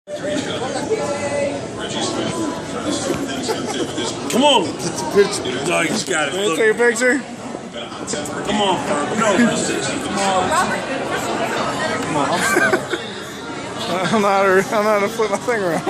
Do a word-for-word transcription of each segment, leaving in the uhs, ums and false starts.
Come on, get the picture. No, you just got it. Can I take a picture? Come on, Ferb. No, come on. I'm sorry. I'm not. I'm not gonna flip my thing around.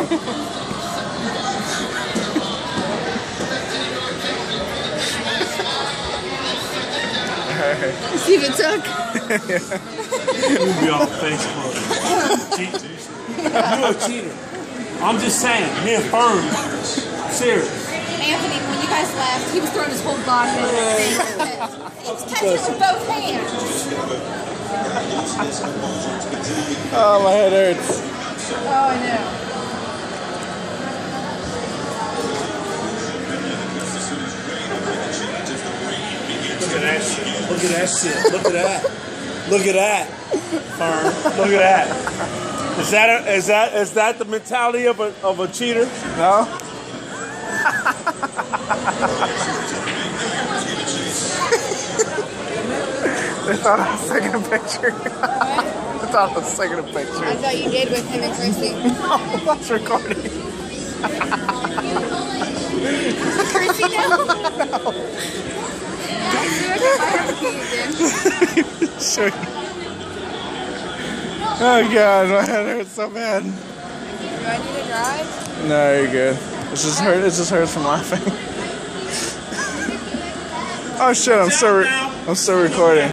See if it took. You'll be on Facebook. Cheat. You're a cheater. I'm just saying, me and Ferb. Serious. Anthony, when you guys left, he was throwing his whole body in there. He was catching it with both hands. Oh, my head hurts. Oh, I know. Look at that shit. Look at that shit. Look at that. Look at that. Ferb. Look at that. Is that a, is that is that the mentality of a of a cheater? No. They thought I was taking a picture. What? I thought I was taking a picture. I thought you did with him and Chrissy. No, that's recording. Chrissy now? No. I'll do it if I have to see you again. Sure. Oh god, my head hurts so bad. Do I need to drive? No, you're good. It's just hurt. It just hurts from laughing. Oh shit! I'm still. Re I'm still recording.